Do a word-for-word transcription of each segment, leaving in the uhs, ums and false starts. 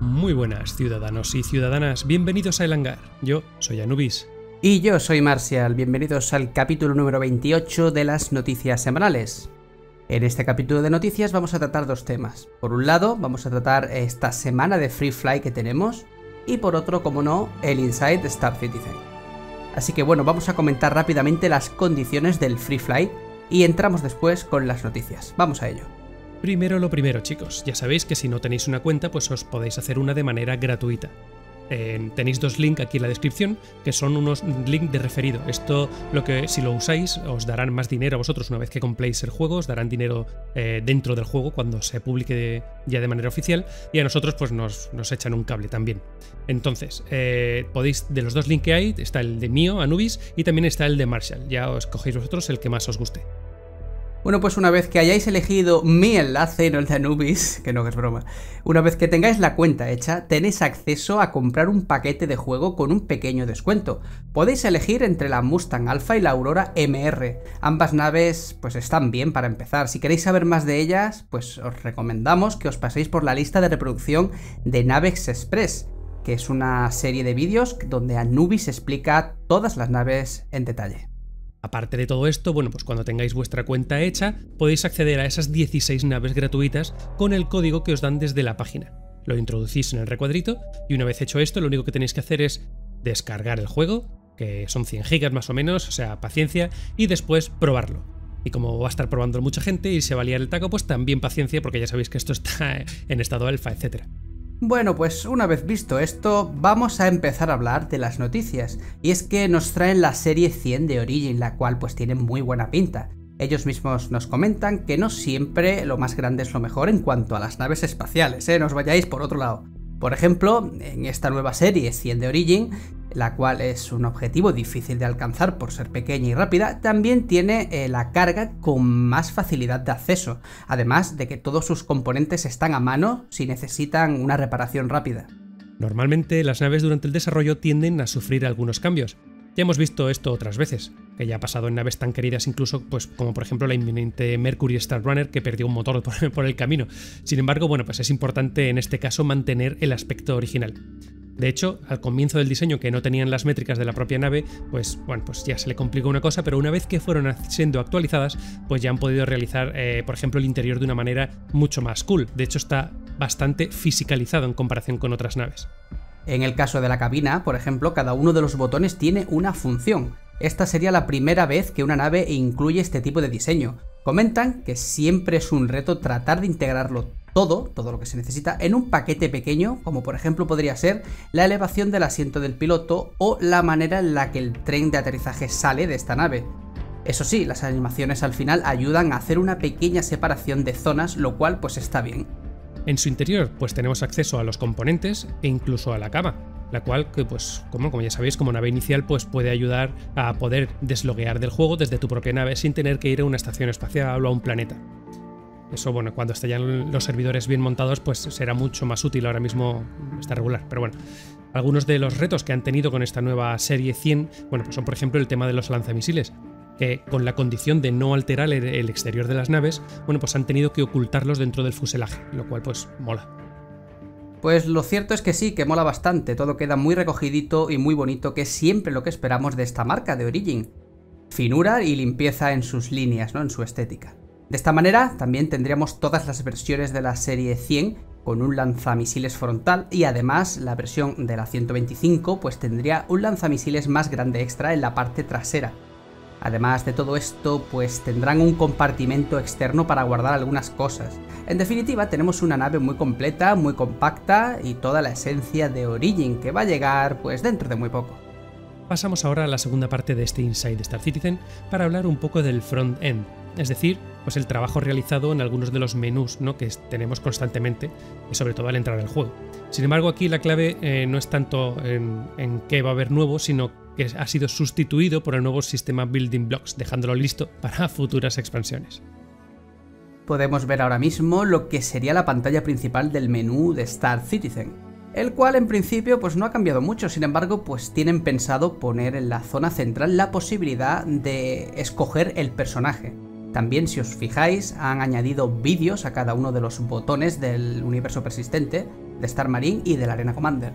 Muy buenas, ciudadanos y ciudadanas, bienvenidos a El Hangar. Yo soy Anubis. Y yo soy Marcial, bienvenidos al capítulo número veintiocho de las noticias semanales. En este capítulo de noticias vamos a tratar dos temas. Por un lado, vamos a tratar esta semana de Free Fly que tenemos, y por otro, como no, el Inside Star Citizen. Así que bueno, vamos a comentar rápidamente las condiciones del Free Fly y entramos después con las noticias. Vamos a ello. Primero lo primero, chicos, ya sabéis que si no tenéis una cuenta, pues os podéis hacer una de manera gratuita. Eh, tenéis dos links aquí en la descripción, que son unos links de referido. Esto, lo que si lo usáis, os darán más dinero a vosotros una vez que compléis el juego, os darán dinero eh, dentro del juego cuando se publique de, ya de manera oficial, y a nosotros pues nos, nos echan un cable también. Entonces, eh, podéis, de los dos links que hay, está el de mío, Anubis, y también está el de Marshall. Ya os cogéis vosotros el que más os guste. Bueno, pues una vez que hayáis elegido mi enlace, no el de Anubis, que no, que es broma, una vez que tengáis la cuenta hecha, tenéis acceso a comprar un paquete de juego con un pequeño descuento. Podéis elegir entre la Mustang Alpha y la Aurora M R. Ambas naves pues están bien para empezar. Si queréis saber más de ellas, pues os recomendamos que os paséis por la lista de reproducción de Navex Express, que es una serie de vídeos donde Anubis explica todas las naves en detalle. Aparte de todo esto, bueno, pues cuando tengáis vuestra cuenta hecha, podéis acceder a esas dieciséis naves gratuitas con el código que os dan desde la página. Lo introducís en el recuadrito y una vez hecho esto, lo único que tenéis que hacer es descargar el juego, que son cien gigas más o menos, o sea, paciencia, y después probarlo. Y como va a estar probándolo mucha gente y se va a liar el taco, pues también paciencia, porque ya sabéis que esto está en estado alfa, etcétera. Bueno, pues una vez visto esto, vamos a empezar a hablar de las noticias, y es que nos traen la serie cien de Origin, la cual pues tiene muy buena pinta. Ellos mismos nos comentan que no siempre lo más grande es lo mejor en cuanto a las naves espaciales, ¿eh? No os vayáis por otro lado. Por ejemplo, en esta nueva serie cien de Origin, la cual es un objetivo difícil de alcanzar por ser pequeña y rápida, también tiene eh, la carga con más facilidad de acceso, además de que todos sus componentes están a mano si necesitan una reparación rápida. Normalmente las naves durante el desarrollo tienden a sufrir algunos cambios. Ya hemos visto esto otras veces, que ya ha pasado en naves tan queridas incluso, pues como por ejemplo la inminente Mercury Star Runner, que perdió un motor por, por el camino. Sin embargo, bueno, pues es importante en este caso mantener el aspecto original. De hecho, al comienzo del diseño, que no tenían las métricas de la propia nave, pues bueno, pues ya se le complicó una cosa, pero una vez que fueron siendo actualizadas, pues ya han podido realizar, eh, por ejemplo, el interior de una manera mucho más cool. De hecho, está bastante fisicalizado en comparación con otras naves. En el caso de la cabina, por ejemplo, cada uno de los botones tiene una función. Esta sería la primera vez que una nave incluye este tipo de diseño. Comentan que siempre es un reto tratar de integrarlo todo, todo lo que se necesita, en un paquete pequeño, como por ejemplo podría ser la elevación del asiento del piloto o la manera en la que el tren de aterrizaje sale de esta nave. Eso sí, las animaciones al final ayudan a hacer una pequeña separación de zonas, lo cual pues está bien. En su interior pues tenemos acceso a los componentes e incluso a la cama, la cual, que pues como, como ya sabéis, como nave inicial pues puede ayudar a poder desloguear del juego desde tu propia nave sin tener que ir a una estación espacial o a un planeta. Eso, bueno, cuando estén ya los servidores bien montados pues será mucho más útil. Ahora mismo está regular, pero bueno. Algunos de los retos que han tenido con esta nueva serie cien, bueno, pues son por ejemplo el tema de los lanzamisiles, que con la condición de no alterar el exterior de las naves, bueno, pues han tenido que ocultarlos dentro del fuselaje, lo cual pues mola. Pues lo cierto es que sí, que mola bastante, todo queda muy recogidito y muy bonito, que es siempre lo que esperamos de esta marca de Origin. Finura y limpieza en sus líneas, ¿no? En su estética. De esta manera también tendríamos todas las versiones de la serie cien con un lanzamisiles frontal, y además la versión de la ciento veinticinco pues tendría un lanzamisiles más grande extra en la parte trasera. Además de todo esto, pues tendrán un compartimento externo para guardar algunas cosas. En definitiva, tenemos una nave muy completa, muy compacta y toda la esencia de Origin, que va a llegar pues dentro de muy poco. Pasamos ahora a la segunda parte de este Inside Star Citizen para hablar un poco del front-end, es decir, pues el trabajo realizado en algunos de los menús, ¿no?, que tenemos constantemente, y sobre todo al entrar al juego. Sin embargo, aquí la clave eh, no es tanto en, en qué va a haber nuevo, sino que ha sido sustituido por el nuevo sistema Building Blocks, dejándolo listo para futuras expansiones. Podemos ver ahora mismo lo que sería la pantalla principal del menú de Star Citizen, el cual en principio pues no ha cambiado mucho. Sin embargo, pues tienen pensado poner en la zona central la posibilidad de escoger el personaje. También, si os fijáis, han añadido vídeos a cada uno de los botones del universo persistente, de Star Marine y de la Arena Commander.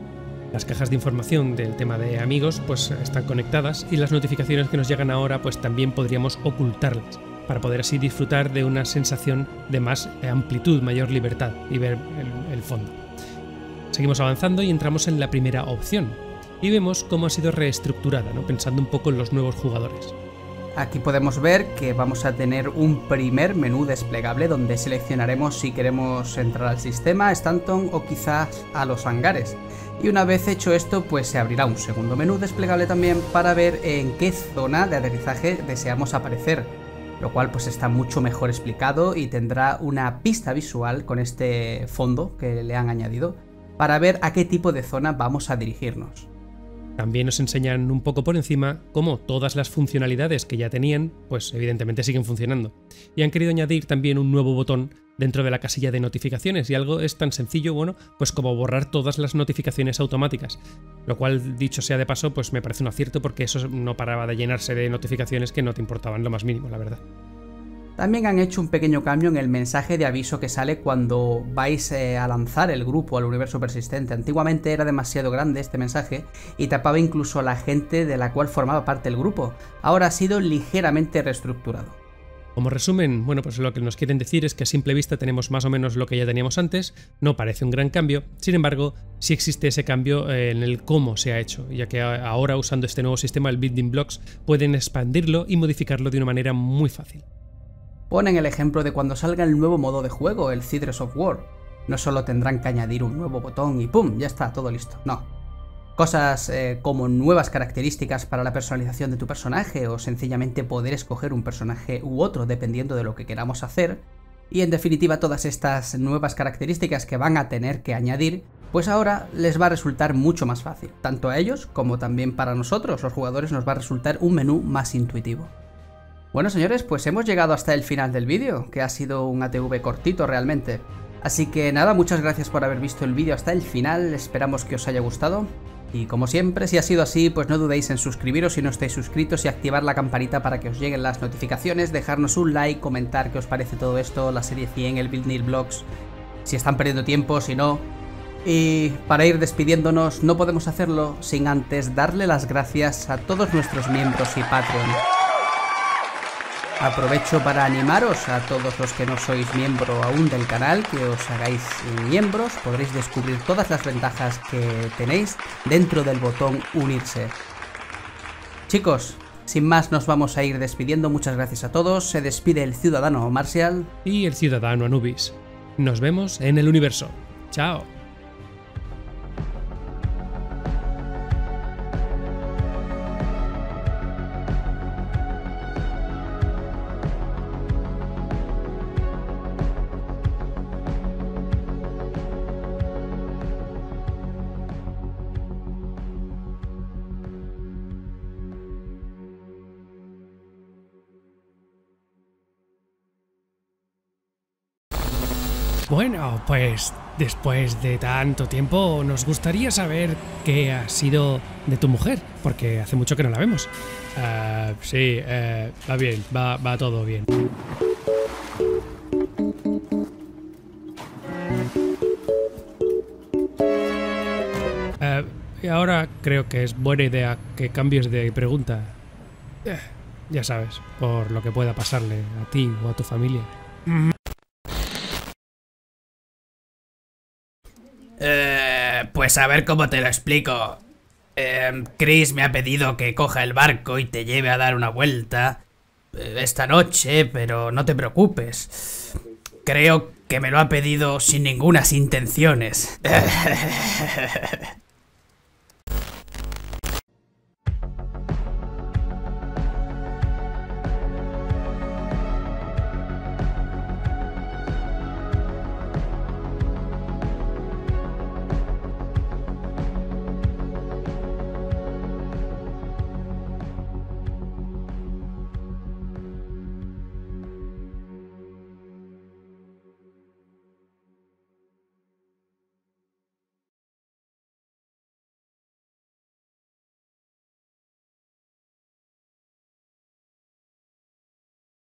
Las cajas de información del tema de amigos pues están conectadas y las notificaciones que nos llegan ahora pues también podríamos ocultarlas para poder así disfrutar de una sensación de más amplitud, mayor libertad y ver el, el fondo. Seguimos avanzando y entramos en la primera opción y vemos cómo ha sido reestructurada, ¿no? Pensando un poco en los nuevos jugadores. Aquí podemos ver que vamos a tener un primer menú desplegable donde seleccionaremos si queremos entrar al sistema, Stanton o quizás a los hangares. Y una vez hecho esto, pues se abrirá un segundo menú desplegable también para ver en qué zona de aterrizaje deseamos aparecer, lo cual pues está mucho mejor explicado y tendrá una pista visual con este fondo que le han añadido para ver a qué tipo de zona vamos a dirigirnos. También nos enseñan un poco por encima cómo todas las funcionalidades que ya tenían, pues evidentemente siguen funcionando. Y han querido añadir también un nuevo botón dentro de la casilla de notificaciones, y algo es tan sencillo, bueno, pues como borrar todas las notificaciones automáticas. Lo cual, dicho sea de paso, pues me parece un acierto porque eso no paraba de llenarse de notificaciones que no te importaban lo más mínimo, la verdad. También han hecho un pequeño cambio en el mensaje de aviso que sale cuando vais eh, a lanzar el grupo al universo persistente. Antiguamente era demasiado grande este mensaje y tapaba incluso a la gente de la cual formaba parte el grupo. Ahora ha sido ligeramente reestructurado. Como resumen, bueno, pues lo que nos quieren decir es que a simple vista tenemos más o menos lo que ya teníamos antes, no parece un gran cambio, sin embargo, sí existe ese cambio en el cómo se ha hecho, ya que ahora usando este nuevo sistema, el Building Blocks, pueden expandirlo y modificarlo de una manera muy fácil. Ponen el ejemplo de cuando salga el nuevo modo de juego, el Cidres of War. No solo tendrán que añadir un nuevo botón y ¡pum! Ya está, todo listo. No. Cosas eh, como nuevas características para la personalización de tu personaje o sencillamente poder escoger un personaje u otro dependiendo de lo que queramos hacer. Y en definitiva todas estas nuevas características que van a tener que añadir, pues ahora les va a resultar mucho más fácil. Tanto a ellos como también para nosotros, los jugadores, nos va a resultar un menú más intuitivo. Bueno señores, pues hemos llegado hasta el final del vídeo, que ha sido un A T V cortito realmente. Así que nada, muchas gracias por haber visto el vídeo hasta el final, esperamos que os haya gustado. Y como siempre, si ha sido así, pues no dudéis en suscribiros si no estáis suscritos y activar la campanita para que os lleguen las notificaciones, dejarnos un like, comentar qué os parece todo esto, la serie cien, el Building Blocks, si están perdiendo tiempo, si no. Y para ir despidiéndonos, no podemos hacerlo sin antes darle las gracias a todos nuestros miembros y Patreon. Aprovecho para animaros a todos los que no sois miembro aún del canal, que os hagáis miembros, podréis descubrir todas las ventajas que tenéis dentro del botón unirse. Chicos, sin más nos vamos a ir despidiendo, muchas gracias a todos, se despide el ciudadano Marcial y el ciudadano Anubis. Nos vemos en el universo. Chao. Bueno, pues después de tanto tiempo nos gustaría saber qué ha sido de tu mujer, porque hace mucho que no la vemos. Uh, sí, uh, va bien, va, va todo bien. Uh, y ahora creo que es buena idea que cambies de pregunta. Uh, ya sabes, por lo que pueda pasarle a ti o a tu familia. Eh, pues a ver cómo te lo explico. Eh, Chris me ha pedido que coja el barco y te lleve a dar una vuelta eh, esta noche, pero no te preocupes. Creo que me lo ha pedido sin ningunas intenciones.